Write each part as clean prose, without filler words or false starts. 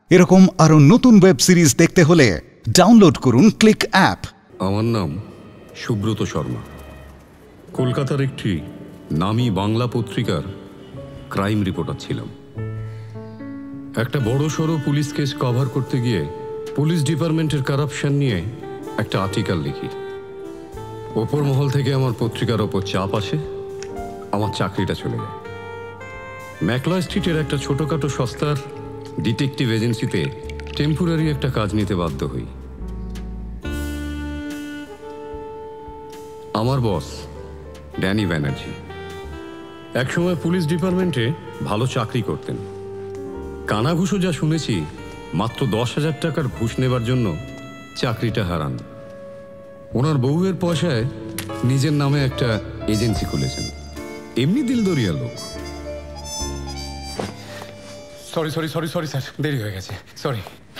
এরকম আরো নতুন ওয়েব সিরিজ দেখতে হলে ডাউনলোড করুন ক্লিক অ্যাপ। আমার নাম সুব্রত শর্মা। কলকাতার একটি নামী বাংলা পত্রিকার ক্রাইম রিপোর্টার ছিলাম। একটা বড়সড় পুলিশ কেস কভার করতে গিয়ে পুলিশ ডিপার্টমেন্টের কারাপশন নিয়ে একটা আর্টিকেল লিখি। ওপর মহল থেকে আমার পত্রিকার ওপর চাপ আসে, আমার চাকরিটা চলে যায়। ম্যাকলয় স্ট্রিটের একটা ছোটোখাটো সস্তার ডিটেকটিভ এজেন্সিতে টেম্পোরারি একটা কাজ নিতে বাধ্য হই। আমার বস ড্যানি ব্যানার্জি একসময় পুলিশ ডিপার্টমেন্টে ভালো চাকরি করতেন। কানাঘুষো যা শুনেছি, মাত্র 10,000 টাকার ঘুষ নেবার জন্য চাকরিটা হারান। ওনার বউয়ের পয়সায় নিজের নামে একটা এজেন্সি খুলেছেন। এমনি দিলদরিয়া লোক। Sorry sorry sorry sorry sir, দেরি হয়ে গেছে, সরি।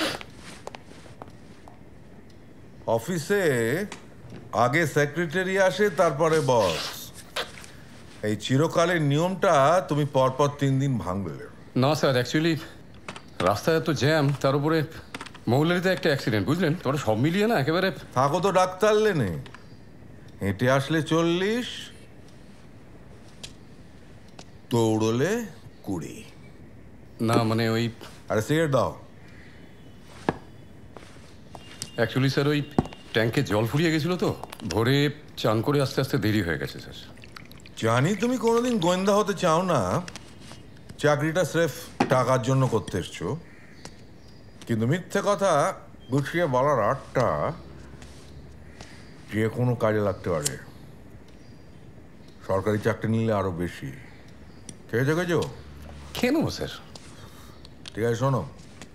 অফিসে আগে সেক্রেটারি আসে, তারপরে বস। এই চিরকালের নিয়মটা তুমি পরপর 3 দিন ভাঙলে। না স্যার, অ্যাকচুয়ালি রাস্তায় এত জ্যাম, তার উপরে মৌলারিতে একটা অ্যাক্সিডেন্ট, বুঝলেন? তোমরা সব মিলিয়ে না একেবারে। থাকো তো ডাক্তার লেনে, হেঁটে আসলে 40, দৌড়লে 20। না মানে ওই আরে সিগারেট দাও। অ্যাকচুয়ালি স্যার ওই ট্যাঙ্কে জল ফুরিয়ে গেছিল তো, ভোরে চান করে আস্তে আস্তে দেরি হয়ে গেছে স্যার। জানি তুমি কোনোদিন গোয়েন্দা হতে চাও না, চাকরিটা স্রেফ টাকার জন্য করতে এসছো। কিন্তু মিথ্যে কথা গুছিয়ে বলার আটটা যে কোনো কাজে লাগতে পারে। সরকারি চাকরি নিলে আরো বেশি। খেয়েছো? কেন স্যার? ঠিক আছে, শোনো,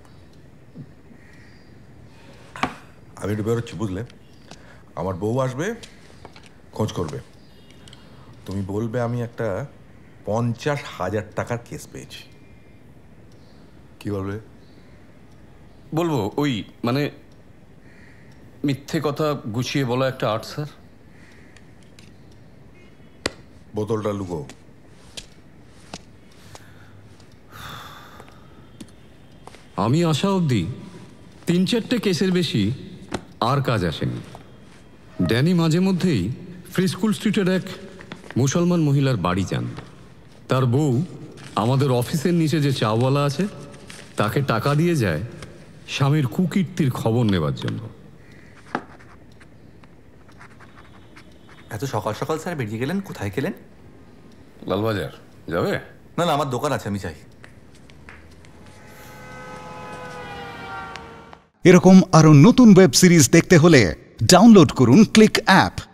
আমি একটু বেরোচ্ছি, বুঝলে? আমার বউ আসবে, খোঁজ করবে। তুমি বলবে আমি একটা 50,000 টাকার কেস পেয়েছি। কি বলবে? বলবো ওই মানে মিথ্যে কথা গুছিয়ে বলা একটা আর্ট স্যার। বোতলটা লুকো। আমি আসা অবধি 3-4টে কেসের বেশি আর কাজ আসেনি। ড্যানি মাঝে মধ্যেই ফ্রিস্কুল স্ট্রিটের এক মুসলমান মহিলার বাড়ি যান। তার বউ আমাদের অফিসের নিচে যে চাওয়ালা আছে তাকে টাকা দিয়ে যায় স্বামীর কুকীর্তির খবর নেবার জন্য। এত সকাল সকাল স্যার বেরিয়ে গেলেন? কোথায় গেলেন? লালবাজার যাবে? না না, আমার দোকান আছে, আমি চাই। এরকম আরো নতুন ওয়েব সিরিজ দেখতে হলে ডাউনলোড করুন ক্লিক অ্যাপ।